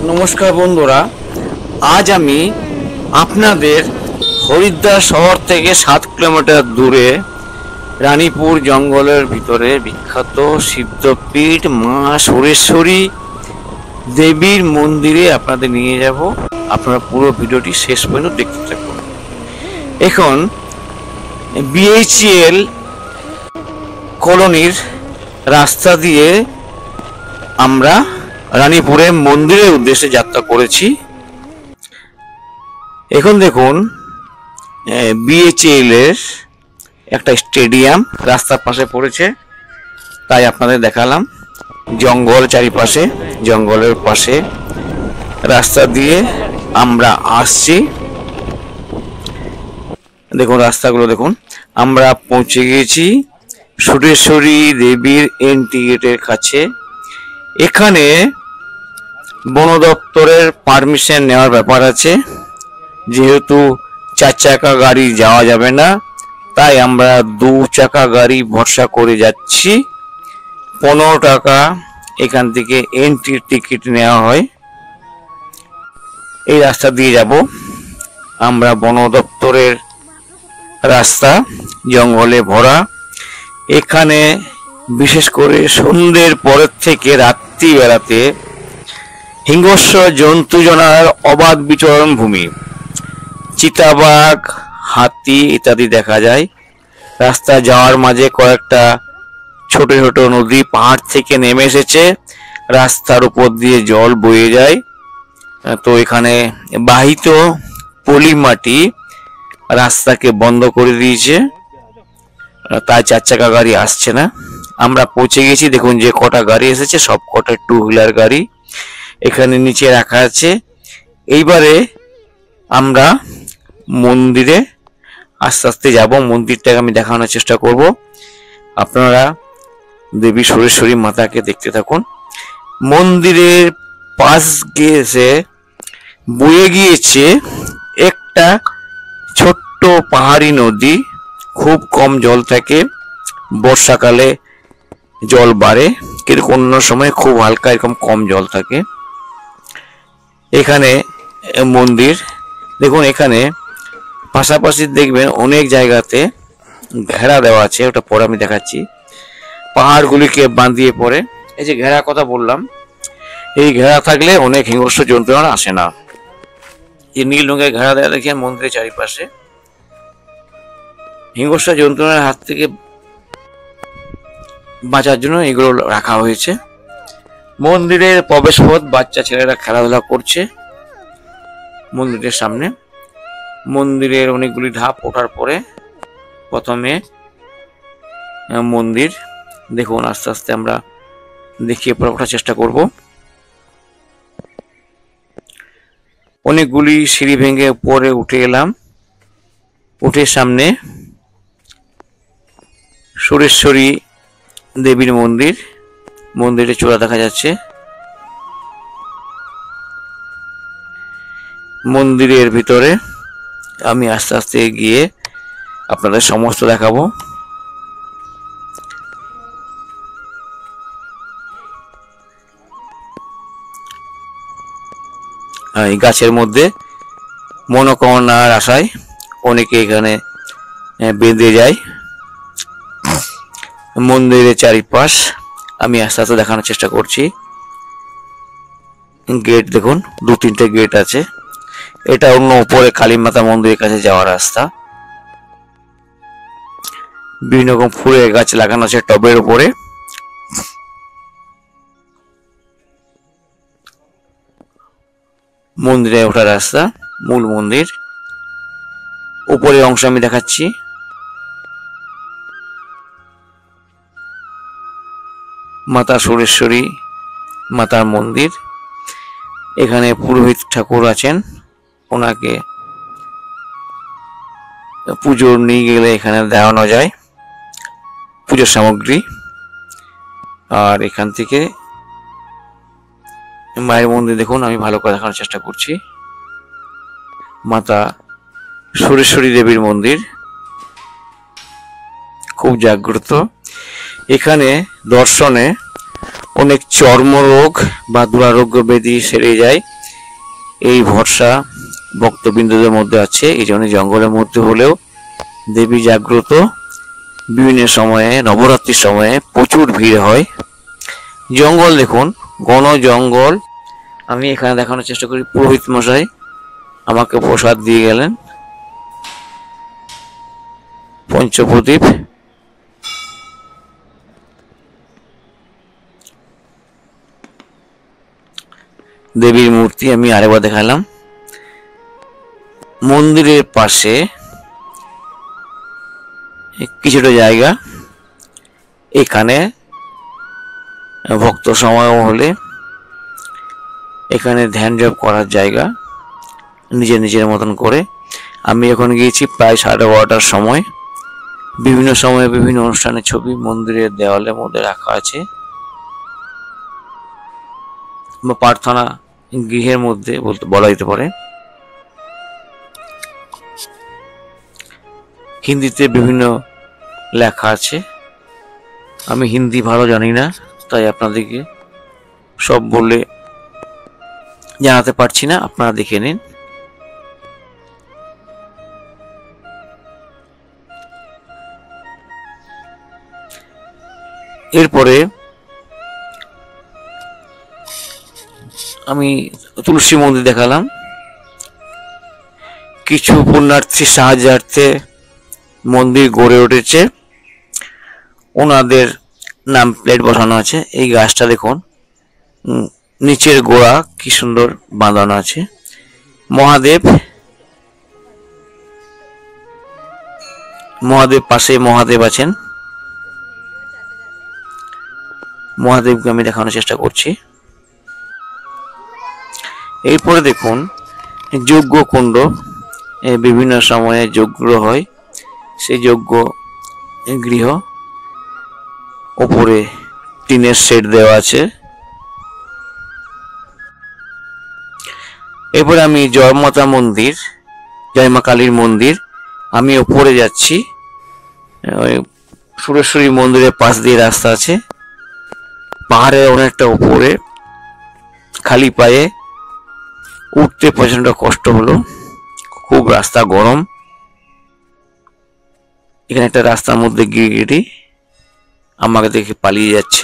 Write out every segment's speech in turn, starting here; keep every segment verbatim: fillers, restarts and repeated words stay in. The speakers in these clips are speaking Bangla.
নমস্কার বন্ধুরা, আজ আমি আপনাদের হরিদ্বার শহর থেকে সাত কিলোমিটার দূরে রানীপুর জঙ্গলের ভিতরে বিখ্যাত সিদ্ধপীঠ মা সুরেশ্বরী দেবীর মন্দিরে আপনাদের নিয়ে যাব। আপনারা পুরো ভিডিওটি শেষ পর্যন্ত দেখতে থাকুন। এখন বিএইচইএল কলোনির রাস্তা দিয়ে আমরা রানীপুরে মন্দিরের উদ্দেশ্যে যাত্রা করেছি। এখন দেখুন বিএইচইএল এর একটা স্টেডিয়াম রাস্তার পাশে পড়েছে, তাই আপনাদের দেখালাম। জঙ্গল চারিপাশে, জঙ্গলের পাশে রাস্তা দিয়ে আমরা আসছি। দেখুন রাস্তাগুলো দেখুন। আমরা পৌঁছে গিয়েছি সুরেশ্বরী দেবীর এন্ট্রি গেটের কাছে। এখানে বন দপ্তরের পারমিশন নেওয়ার ব্যাপার আছে, যেহেতু চার চাকা গাড়ি যাওয়া যাবে না, তাই আমরা দু চাকা গাড়ি ভরসা করে যাচ্ছি। পনেরো টাকা এখান থেকে এন্ট্রি টিকিট নেওয়া হয়। এই রাস্তা দিয়ে যাব আমরা। বন দপ্তরের রাস্তা জঙ্গলে ভরা। এখানে বিশেষ করে সন্ধ্যের পরের থেকে রাত্রি বেলাতে হিংস্র জন্তু জনার অবাধ বিচরণ ভূমি, চিতাবাঘ, হাতি ইত্যাদি দেখা যায়। রাস্তা যাওয়ার মাঝে কয়েকটা ছোট ছোট নদী পাহাড় থেকে নেমে এসেছে, রাস্তার উপর দিয়ে জল বয়ে যায়। তো এখানে বাহিত পলি মাটি রাস্তাকে বন্ধ করে দিয়েছে, তাই চার চাকা গাড়ি আসছে না। আমরা পৌঁছে গেছি। দেখুন যে কটা গাড়ি এসেছে সব কটা টু হুইলার গাড়ি এখানে নিচে রাখা আছে। এইবারে আমরা মন্দিরে আস্তে আস্তে যাব। মন্দিরটাকে আমি দেখানোর চেষ্টা করব। আপনারা দেবী সুরেশ্বরী মাতাকে দেখতে থাকুন। মন্দিরের পাশ গিয়েছে বয়ে গিয়েছে একটা ছোট্ট পাহাড়ি নদী। খুব কম জল থাকে, বর্ষাকালে জল বাড়ে, কিন্তু অন্য সময় খুব হালকা এরকম কম জল থাকে। এখানে মন্দির দেখুন। এখানে পাশাপাশি দেখবেন অনেক জায়গাতে ঘেরা দেওয়া আছে, ওটা পরে আমি দেখাচ্ছি। পাহাড়গুলিকে বাঁধিয়ে পড়ে এই যে ঘেরা কথা বললাম, এই ঘেরা থাকলে অনেক হিংস্র জন্তু আসে না। এই নীল রঙের ঘেরা দেওয়া দেখেন মন্দিরের চারিপাশে। হিংস্র জন্তুর হাত থেকে বাঁচার জন্য এগুলো রাখা হয়েছে। মন্দিরের প্রবেশ পথ, বাচ্চা ছেলেরা খেলাধুলা করছে মন্দিরের সামনে। মন্দিরের অনেকগুলি ধাপ ওঠার পরে প্রথমে মন্দির দেখুন। আস্তে আস্তে আমরা দেখিয়ে পরে ওঠার চেষ্টা করব। অনেকগুলি সিঁড়ি ভেঙে উপরে উঠে এলাম। উঠে সামনে সুরেশ্বরী দেবীর মন্দির, মন্দিরের চূড়া দেখা যাচ্ছে। মন্দিরের ভিতরে আমি আস্তে আস্তে গিয়ে আপনাদের সমস্ত দেখাবো। এই গাছের মধ্যে মনোকামনার আশায় অনেকে এখানে বেঁধে যায়। মন্দিরের চারিপাশ আমি আস্তে আস্তে দেখানোর চেষ্টা করছি। গেট দেখুন, দু তিনটে গেট আছে। এটা অন্য উপরে কালী মাতা মন্দিরের কাছে যাওয়ার রাস্তা। বিভিন্ন রকম ফুলের গাছ লাগানো আছে টবের উপরে। মন্দিরে ওঠার রাস্তা, মূল মন্দির। উপরের অংশ আমি দেখাচ্ছি। মাতা সুরেশ্বরী মাতার মন্দির। এখানে পুরোহিত ঠাকুর আছেন, ওনাকে পুজো নিয়ে গেলে এখানে দেওয়ানো যায় পুজোর সামগ্রী। আর এখান থেকে মায়ের মন্দির দেখুন, আমি ভালো করে দেখানোর চেষ্টা করছি। মাতা সুরেশ্বরী দেবীর মন্দির খুব জাগ্রত। এখানে দর্শনে অনেক চর্মরোগ বা দুরারোগ্য ব্যাধি সেরে যায়। এই ভরসা ভক্তবৃন্দদের মধ্যে আছে। এই জন্য জঙ্গলের মধ্যে হলেও দেবী জাগ্রত। বিভিন্ন সময়ে নবরাত্রির সময়ে প্রচুর ভিড় হয়। জঙ্গল দেখুন, ঘন জঙ্গল। আমি এখানে দেখানোর চেষ্টা করি, পুরোহিত মশাই আমাকে প্রসাদ দিয়ে গেলেন, পঞ্চপ্রদীপ। দেবীর মূর্তি আমি আরেকবার দেখালাম। মন্দিরের পাশে কিছুটা জায়গা, এখানে ভক্ত সময় হলে এখানে ধ্যান জপ করার জায়গা, নিজের নিজের মতন করে। আমি এখন গিয়েছি প্রায় সাড়ে বারোটার সময়। বিভিন্ন সময়ে বিভিন্ন অনুষ্ঠানের ছবি মন্দিরের দেওয়ালের মধ্যে রাখা আছে, বা প্রার্থনা গৃহের মধ্যে বলতে বলা যেতে পারে। হিন্দিতে বিভিন্ন লেখা আছে, আমি হিন্দি ভালো জানি না, তাই আপনাদেরকে সব বলে জানাতে পারছি না, আপনারা দেখে নিন। এরপরে আমি তুলসী মন্দির দেখালাম। কিছু পুণ্যার্থীর সাহায্যার্থে মন্দির গড়ে উঠেছে, ওনাদের নাম প্লেট বসানো আছে। এই গাছটা দেখুন, নিচের গোড়া কি সুন্দর বাঁধানো আছে। মহাদেব, মহাদেব পাশে মহাদেব আছেন। মহাদেবকে আমি দেখানোর চেষ্টা করছি। এরপরে দেখুন যজ্ঞ কুণ্ড, বিভিন্ন সময়ে যজ্ঞ হয়, সেই যজ্ঞ গৃহ, ওপরে টিনের শেড দেওয়া আছে। এরপরে আমি জয়মাতা মন্দির, জয় মা কালীর মন্দির, আমি ওপরে যাচ্ছি। সুরেশ্বরী মন্দিরের পাশ দিয়ে রাস্তা আছে, পাহাড়ের অনেকটা উপরে, খালি পায়ে উঠতে প্রচন্ড কষ্ট হলো, খুব রাস্তা গরম। এখানে একটা রাস্তার মধ্যে গিরগিটি আমাকে দেখে পালিয়ে যাচ্ছে।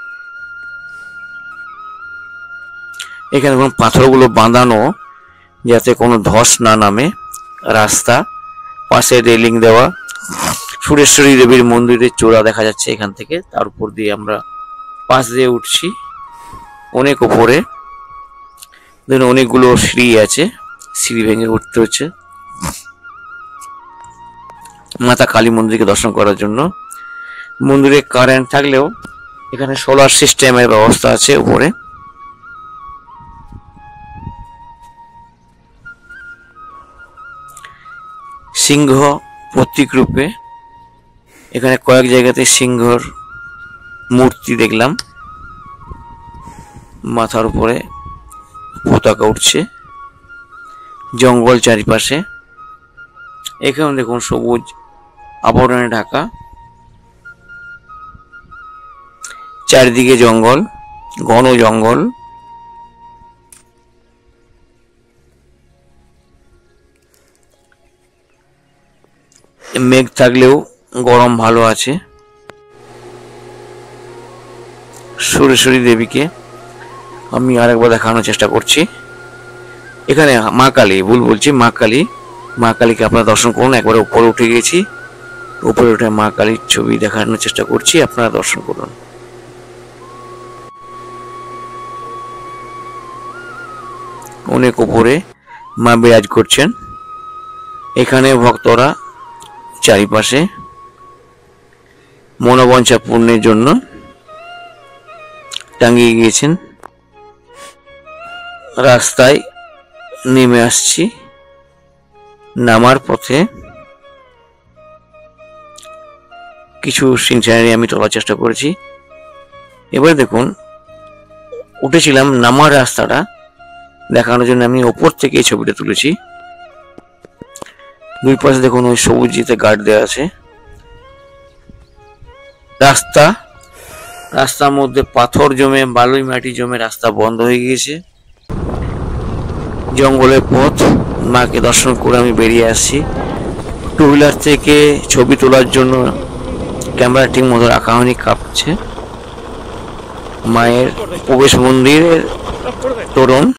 এখানে কোনো পাথরগুলো বাঁধানো যাতে কোনো ধস না নামে। রাস্তা পাশে রেলিং দেওয়া। সুরেশ্বরী দেবীর মন্দিরের চূড়া দেখা যাচ্ছে এখান থেকে, তার উপর দিয়ে আমরা পাশ দিয়ে উঠছি অনেক উপরে। দেখুন অনেকগুলো সিঁড়ি আছে, সিঁড়ি ভেঙে উঠতে হচ্ছে মাতা কালী মন্দিরকে দর্শন করার জন্য। মন্দিরে কারেন্ট থাকলেও এখানে সোলার সিস্টেমের ব্যবস্থা আছে উপরে। সিংহ প্রতীক রূপে এখানে কয়েক জায়গাতে সিংহর মূর্তি দেখলাম, মাথার উপরে পতাকা উঠছে। জঙ্গল চারিপাশে, এখানে দেখুন সবুজ আবরণে ঢাকা, চারিদিকে জঙ্গল, ঘন জঙ্গল। মেঘ থাকলেও গরম ভালো আছে। সুরেশ্বরী দেবীকে আমি আরেকবার দেখানোর চেষ্টা করছি। এখানে মা কালী, ভুল বলছি, মা কালী, মা কালীকে আপনারা দর্শন করুন। একবারে উপরে উঠে গেছি, উপরে উঠে মা কালীর ছবি দেখানোর চেষ্টা করছি, আপনারা দর্শন করুন। অনেক উপরে মা বিরাজ করছেন। এখানে ভক্তরা চারিপাশে মনোবাঞ্ছা পূর্ণের জন্য টাঙিয়ে গিয়েছেন। রাস্তায় নেমে আসছি, নামার পথে কিছু সিনচারি আমি তোলার চেষ্টা করেছি। এবারে দেখুন উঠেছিলাম, নামার রাস্তাটা দেখানোর জন্য আমি ওপর থেকে এই ছবিটা তুলেছি। দুই পাশে দেখুন ওই সবুজিতে গার্ড দেওয়া আছে। রাস্তা, রাস্তার মধ্যে পাথর জমে, বালুই মাটি জমে রাস্তা বন্ধ হয়ে গিয়েছে। জঙ্গলের পথ, মাকে দর্শন করে আমি বেরিয়ে আসছি। টু হুইলার থেকে ছবি তোলার জন্য ক্যামেরা ঠিক মতো রাখা হয়নি, কাঁপছে। মায়ের প্রবেশ মন্দিরের তোরণ।